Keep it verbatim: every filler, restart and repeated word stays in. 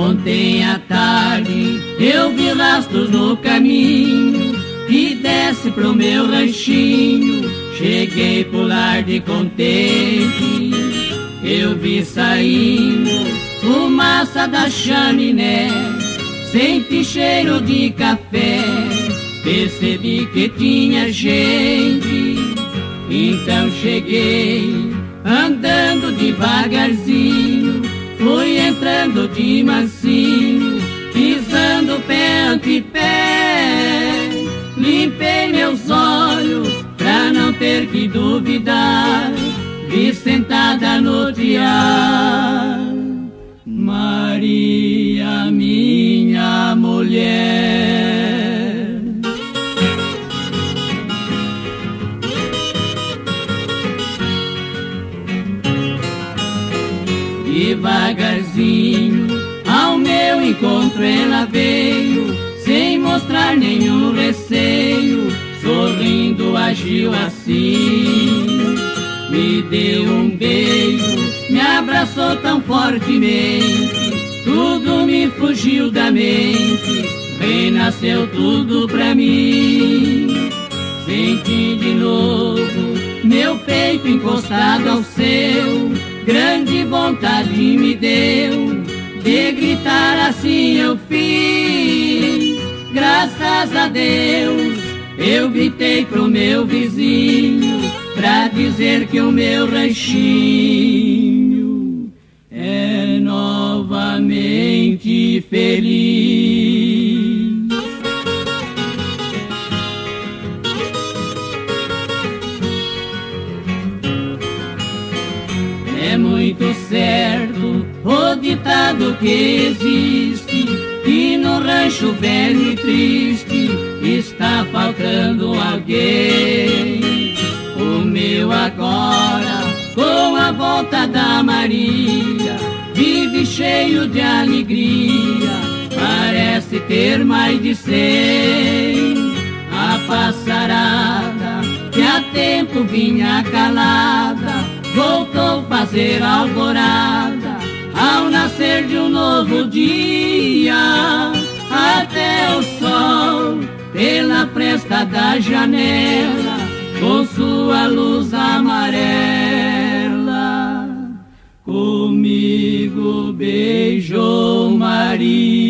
Ontem à tarde eu vi rastros no caminho que desce pro meu ranchinho. Cheguei por lar de contente, eu vi saindo fumaça da chaminé, senti cheiro de café, percebi que tinha gente. Então cheguei andando devagarzinho, fui entrando de mansinho, pisando pé ante pé. Limpei meus olhos pra não ter que duvidar, vi sentada no tiar Maria, minha mulher. Devagarzinho ao meu encontro ela veio, sem mostrar nenhum receio, sorrindo agiu assim. Me deu um beijo, me abraçou tão fortemente, tudo me fugiu da mente, renasceu tudo pra mim. Senti de novo meu peito encostado ao seu, grande vontade me deu de gritar, assim eu fiz. Graças a Deus eu gritei pro meu vizinho, pra dizer que o meu ranchinho é novamente feliz. É muito certo o ditado que existe, que no rancho velho e triste está faltando alguém. O meu agora, com a volta da Maria, vive cheio de alegria, parece ter mais de cem. A passarada que há tempo vinha calada, voltou a fazer alvorada ao nascer de um novo dia. Até o sol pela fresta da janela, com sua luz amarela, comigo beijou Maria.